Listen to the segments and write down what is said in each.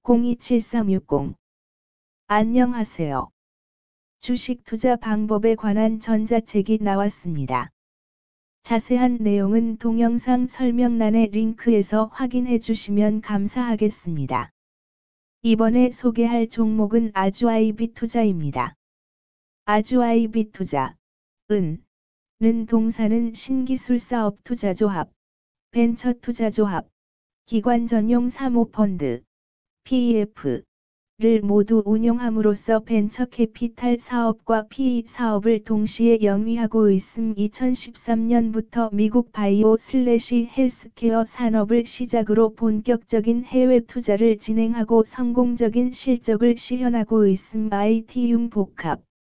027360. 안녕하세요. 주식 투자 방법에 관한 전자책이 나왔습니다. 자세한 내용은 동영상 설명란의 링크에서 확인해 주시면 감사하겠습니다. 이번에 소개할 종목은 아주아이비 투자입니다. 아주아이비 투자, 는 동사는 신기술사업 투자조합, 벤처 투자조합, 기관 전용 사모펀드, PEF, 를 모두 운용함으로써 벤처 캐피탈 사업과 PE 사업을 동시에 영위하고 있음. 2013년부터 미국 바이오/헬스케어 산업을 시작으로 본격적인 해외 투자를 진행하고 성공적인 실적을 시현하고 있음. IT용 복합,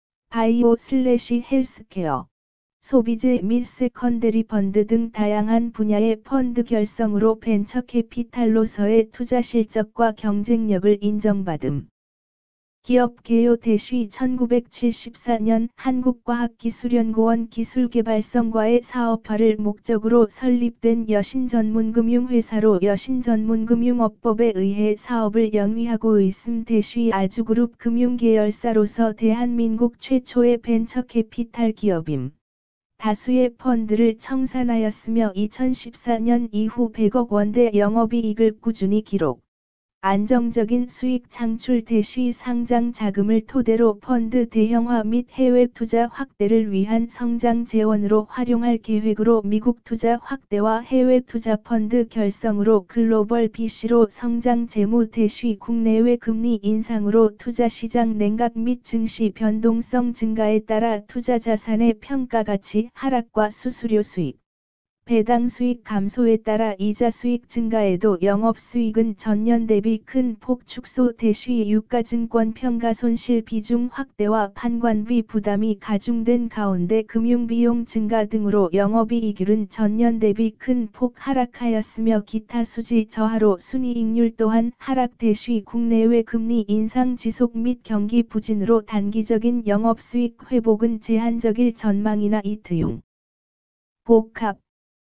바이오/헬스케어, 소비재 및 세컨더리 펀드 등 다양한 분야의 펀드 결성으로 벤처 캐피탈로서의 투자 실적과 경쟁력을 인정받음. 기업 개요 대시 1974년 한국과학기술연구원 기술개발성과의 사업화를 목적으로 설립된 여신전문금융회사로 여신전문금융업법에 의해 사업을 영위하고 있음. 대시 아주그룹 금융계열사로서 대한민국 최초의 벤처 캐피탈 기업임. 다수의 펀드를 청산하였으며 2014년 이후 100억 원대 영업이익을 꾸준히 기록. 안정적인 수익 창출 대시 상장 자금을 토대로 펀드 대형화 및 해외 투자 확대를 위한 성장 재원으로 활용할 계획으로 미국 투자 확대와 해외 투자 펀드 결성으로 글로벌 BC로 성장 재무 대시 국내외 금리 인상으로 투자 시장 냉각 및 증시 변동성 증가에 따라 투자 자산의 평가 가치 하락과 수수료 수익, 배당 수익 감소에 따라 이자 수익 증가에도 영업수익은 전년 대비 큰 폭 축소 대시 유가증권 평가 손실 비중 확대와 판관비 부담이 가중된 가운데 금융비용 증가 등으로 영업이익률은 전년 대비 큰 폭 하락하였으며 기타 수지 저하로 순이익률 또한 하락 대시 국내외 금리 인상 지속 및 경기 부진으로 단기적인 영업수익 회복은 제한적일 전망이나 이트용 복합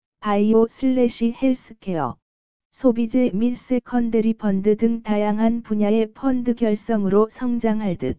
바이오/헬스케어, 소비재 및 세컨더리 펀드 등 다양한 분야의 펀드 결성으로 성장할 듯.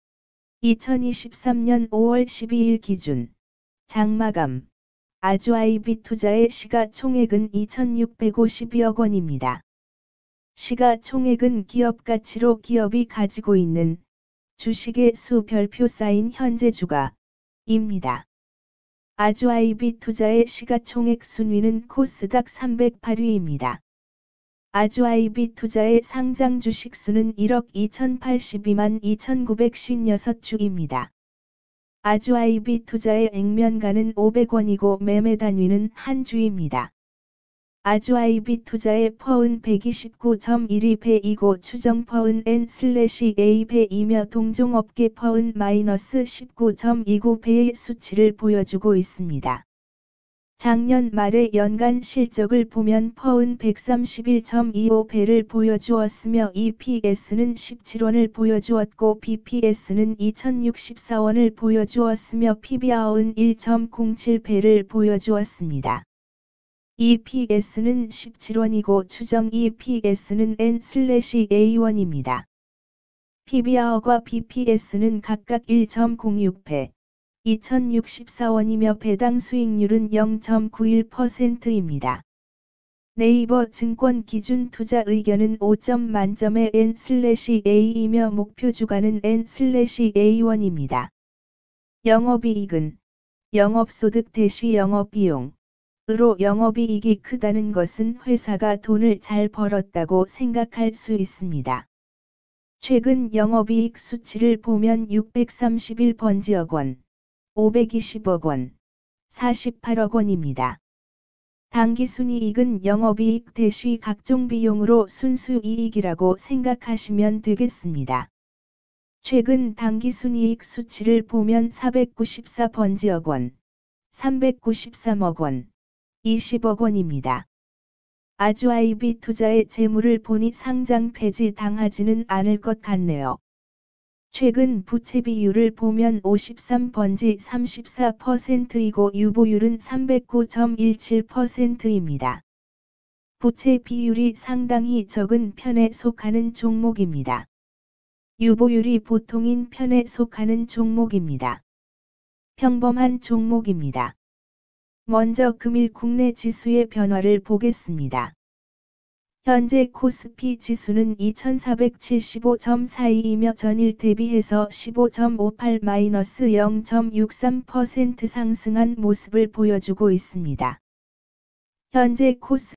2023년 5월 12일 기준 장마감 아주아이비 투자의 시가총액은 2,652억 원입니다. 시가총액은 기업 가치로 기업이 가지고 있는 주식의 수 별표 쌓인 현재 주가입니다. 아주아이비 투자의 시가총액 순위는 코스닥 308위입니다. 아주아이비 투자의 상장 주식 수는 1억 2,082만 2,956주입니다. 아주아이비 투자의 액면가는 500원이고 매매 단위는 한 주입니다. 아주아이비 투자의 퍼은 129.1이 배이고 추정 퍼은 N/A 배이며 동종업계 퍼은 마이너스 19.29 배의 수치를 보여주고 있습니다. 작년 말의 연간 실적을 보면 퍼은 131.25 배를 보여주었으며 EPS는 17원을 보여주었고 BPS는 2,064원을 보여주었으며 PBR은 1.07 배를 보여주었습니다. EPS는 17원이고 추정 EPS는 N/A1입니다. PBR과 BPS는 각각 1.06배, 2,064원이며 배당 수익률은 0.91%입니다. 네이버 증권 기준 투자 의견은 5점 만점의 N/A이며 목표 주가는 N/A1입니다. 영업이익은 영업소득 대시 영업비용 으로 영업이익이 크다는 것은 회사가 돈을 잘 벌었다고 생각할 수 있습니다. 최근 영업이익 수치를 보면 631번지억 원, 520억 원, 48억 원입니다. 당기순이익은 영업이익 대시 각종 비용으로 순수이익이라고 생각하시면 되겠습니다. 최근 당기순이익 수치를 보면 494번지억 원, 393억 원, 20억 원입니다. 아주아이비 투자의 재물을 보니 상장 폐지 당하지는 않을 것 같네요. 최근 부채 비율을 보면 53번지 34%이고 유보율은 309.17%입니다. 부채 비율이 상당히 적은 편에 속하는 종목입니다. 유보율이 보통인 편에 속하는 종목입니다. 평범한 종목입니다. 먼저 금일 국내 지수의 변화를 보겠습니다. 현재 코스피 지수는 2475.42이며 전일 대비해서 15.58-0.63% 상승한 모습을 보여주고 있습니다. 현재 코스피